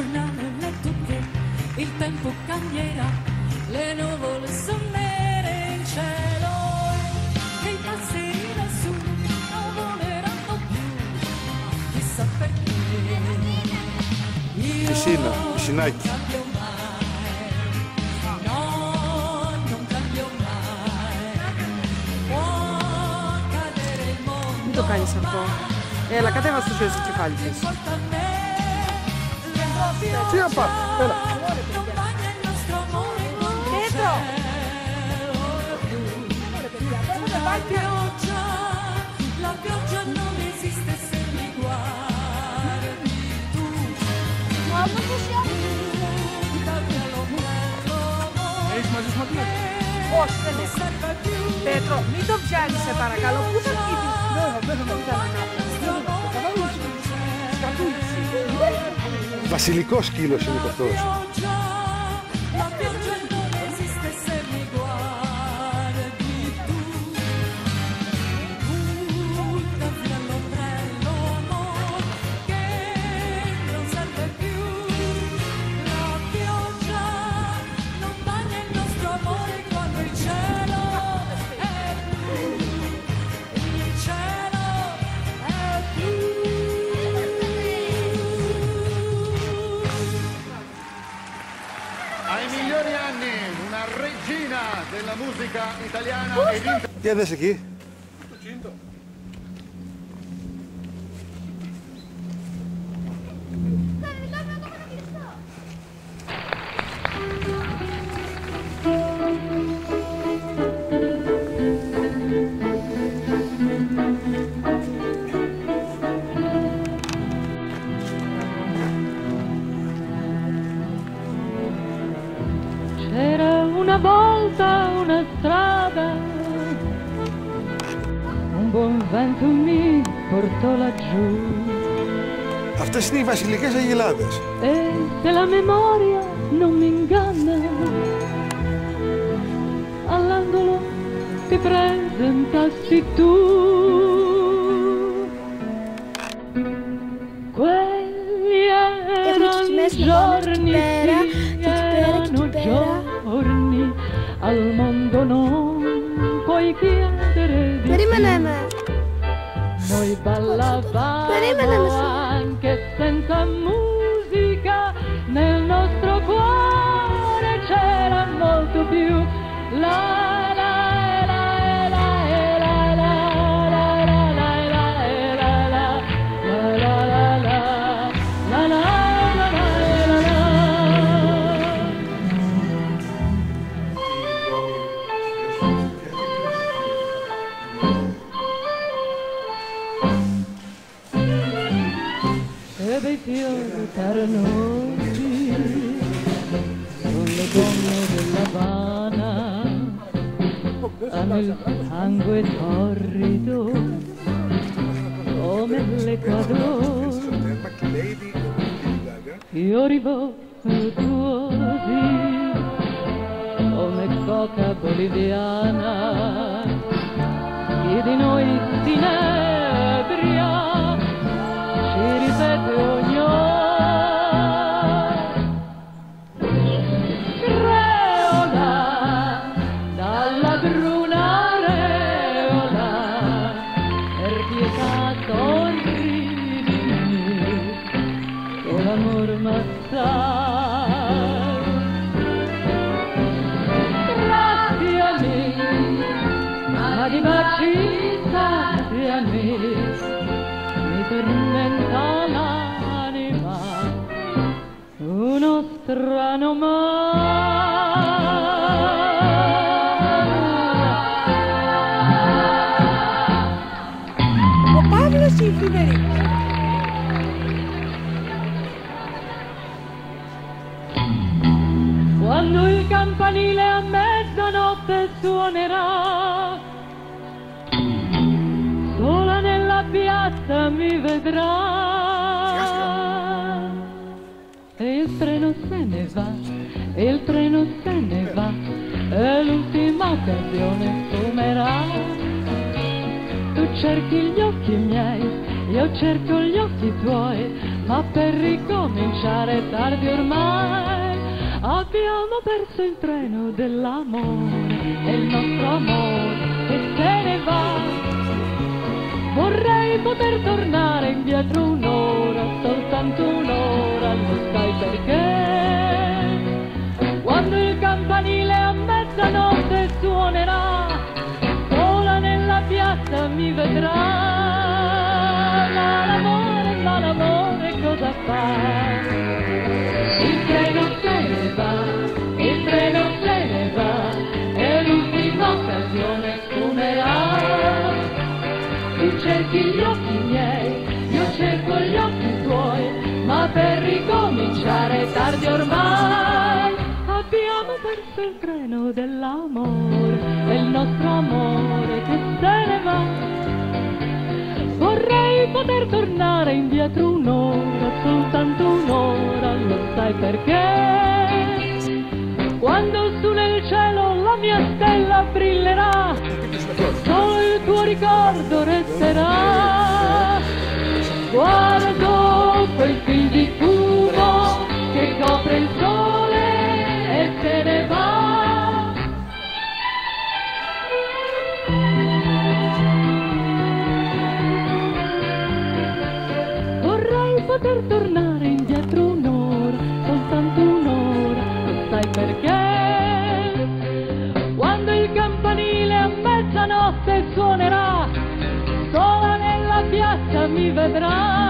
tornare a letto che il tempo cambierà, le nuvole sono nere in cielo e i passeri lassù non voleranno più, chissà perché. Piscina, piscinάκι. Μην το κάνεις αυτό. Έλα, κατέβα στο κεφάλι της. Τι να πάω, έλα. Πέτρο! La pioggia non esiste se mi guardi tu. Έχεις μαζί σου ματιές? Όχι, δεν έχω. Πέτρο, μην το πιάνεις, σε παρακαλώ. Πού θα φύγει? Δεν θα το βασιλικό σκύλος είναι και αυτός. Ai migliori anni, una regina della musica italiana ed Για δες εκεί. C'era una volta una strada, un buon vento mi portò laggiù. Αυτές είναι οι βασιλικές αγελάδες. E se la memoria non mi inganna, all'angolo che presentasti tu, quelli erano giorni, erano giorni, al mondo non puoi chiedere di più. Noi ballavamo anche senza musica, nel nostro cuore c'era molto più. La la la la la la la la la la la la la la e dei fiori carnosi sulle donne dell'Havana hanno il sangue torrido come l'Equador, fiori voluttuosi come coca boliviana, chi di noi si inebria ci ripete Creola, dalla bruna areola, per pietà sorridi, che l'amor m'assai. Graziami, ma di baci saziami, mi tormenta l'anima uno strano Ο Παύλος ή η Φιδερή? Quando il campanile a mezzanotte suonerà, sola nella piazza mi vedrà. E il treno se ne va, e il treno se ne va, e l'ultima occasione fumerà. Tu cerchi gli occhi miei, io cerco gli occhi tuoi, ma per ricominciare è tardi ormai. Abbiamo perso il treno dell'amore, è il nostro amore che se ne va. Vorrei poter tornare indietro un'ora, soltanto un'ora, lo sai perché? Quando il campanile a mezzanotte suonerà, sola nella piazza mi vedrà. Ma l'amore cosa fa? Il treno se ne va, il treno se ne va, e l'ultima occasione suonerà. Tu cerchi gli occhi miei, io cerco gli occhi tuoi, ma per ricominciare è tardi ormai. Abbiamo perso il treno dell'amore, è il nostro amore che se ne va. Vorrei poter tornare indietro un'ora, soltanto un'ora, lo sai perché? Quando su nel cielo la mia stella brillerà, solo il tuo ricordo resterà. Guardo quel fil di fumo che copre il sole e se ne va. Vorrei poter tornare indietro un'ora, soltanto un'ora, lo sai perché? Quando il campanile a mezzanotte suonerà, sola nella piazza mi vedrà.